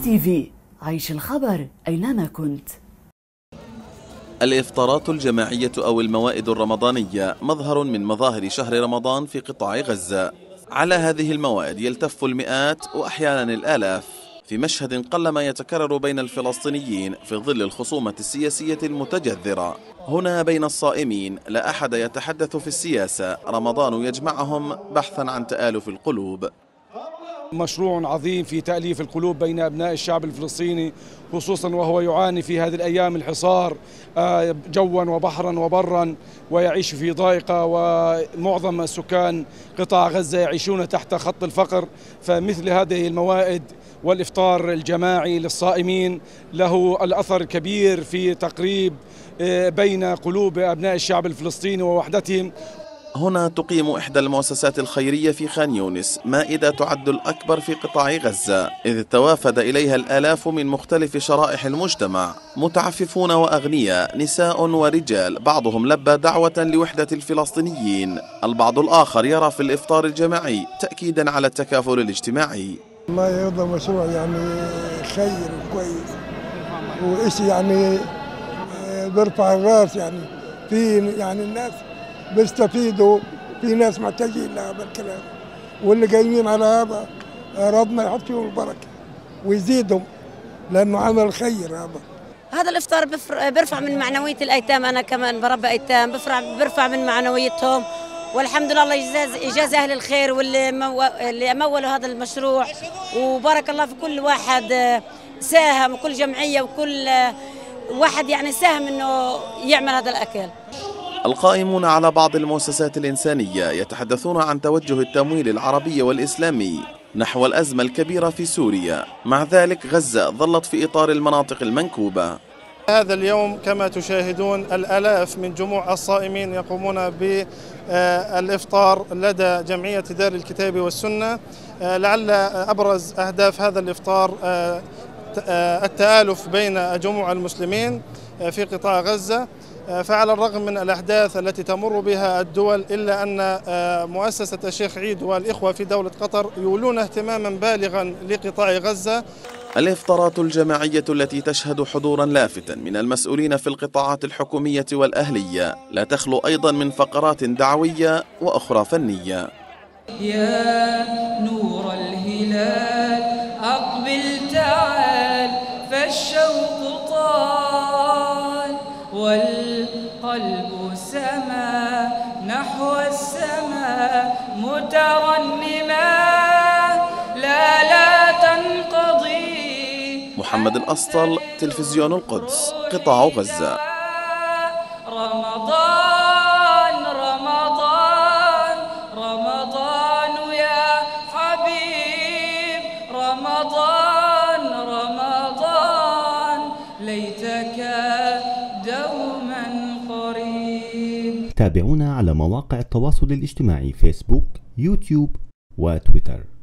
القدس تيفي، عيش الخبر أينما كنت. الإفطارات الجماعية أو الموائد الرمضانية مظهر من مظاهر شهر رمضان في قطاع غزة. على هذه الموائد يلتف المئات وأحيانا الآلاف في مشهد قلما يتكرر بين الفلسطينيين في ظل الخصومة السياسية المتجذرة. هنا بين الصائمين لا أحد يتحدث في السياسة، رمضان يجمعهم بحثا عن تآلف القلوب. مشروع عظيم في تأليف القلوب بين أبناء الشعب الفلسطيني، خصوصا وهو يعاني في هذه الأيام الحصار جوا وبحرا وبرا، ويعيش في ضائقة، ومعظم سكان قطاع غزة يعيشون تحت خط الفقر. فمثل هذه الموائد والإفطار الجماعي للصائمين له الأثر الكبير في تقريب بين قلوب أبناء الشعب الفلسطيني ووحدتهم. هنا تقيم إحدى المؤسسات الخيرية في خان يونس مائدة تعد الأكبر في قطاع غزة، إذ توافد إليها الآلاف من مختلف شرائح المجتمع، متعففون وأغنياء، نساء ورجال. بعضهم لبى دعوة لوحدة الفلسطينيين، البعض الآخر يرى في الإفطار الجماعي تأكيدا على التكافل الاجتماعي. ما يرضى مشروع خير وكويس وإشي بيرفع الراس، في الناس بيستفيدوا، في ناس محتاجين لهذا الكلام، واللي جايين على هذا ربنا يحط فيهم البركه ويزيدهم، لانه عمل خير. هذا الافطار بيرفع من معنويه الايتام، انا كمان بربي ايتام، بيرفع من معنويتهم، والحمد لله الله يجازي اهل الخير واللي مولوا هذا المشروع، وبارك الله في كل واحد ساهم، وكل جمعيه وكل واحد ساهم انه يعمل هذا الاكل. القائمون على بعض المؤسسات الإنسانية يتحدثون عن توجه التمويل العربي والإسلامي نحو الأزمة الكبيرة في سوريا. مع ذلك غزة ظلت في إطار المناطق المنكوبة. هذا اليوم كما تشاهدون الآلاف من جموع الصائمين يقومون بالإفطار لدى جمعية دار الكتاب والسنة. لعل أبرز أهداف هذا الإفطار التآلف بين جموع المسلمين في قطاع غزة. فعلى الرغم من الأحداث التي تمر بها الدول، إلا أن مؤسسة الشيخ عيد والإخوة في دولة قطر يولون اهتماما بالغا لقطاع غزة. الإفطارات الجماعية التي تشهد حضورا لافتا من المسؤولين في القطاعات الحكومية والأهلية لا تخلو أيضا من فقرات دعوية وأخرى فنية. يا نور الهلال أقبل تعال، فالشوق طال والقلب سما نحو السماء مترنما، لا تنقضي. محمد الأسطل، تلفزيون القدس، قطاع غزة. رمضان رمضان رمضان يا حبيب، رمضان رمضان ليتك دوما قريب. تابعونا على مواقع التواصل الاجتماعي فيسبوك، يوتيوب وتويتر.